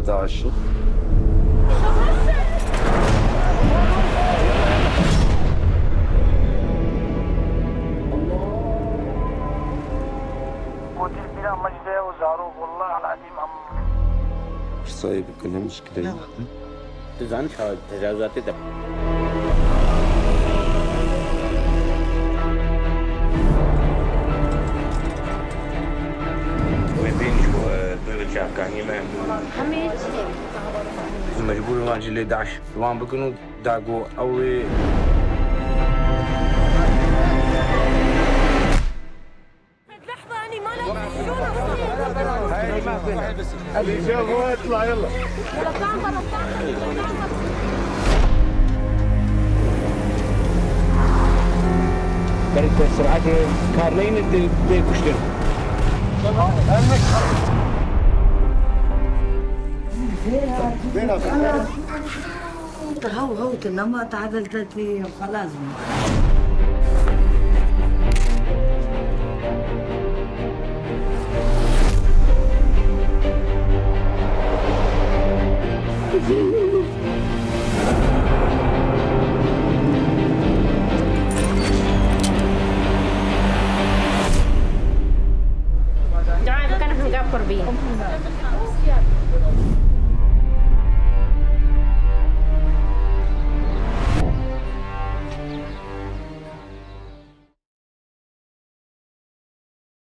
11. صايب كلها مشكلة. تزعلش تجاوزات ده. مجبور ما جلي داعش وان بكونوا داقو أوي لحظة أنا ما لا هاي ما فينا اللي شافه يطلع يلا كانت سرعة كارلين اللي كشتن هو لما تعدلت فيه خلاص جماعة كان هنقاب قربين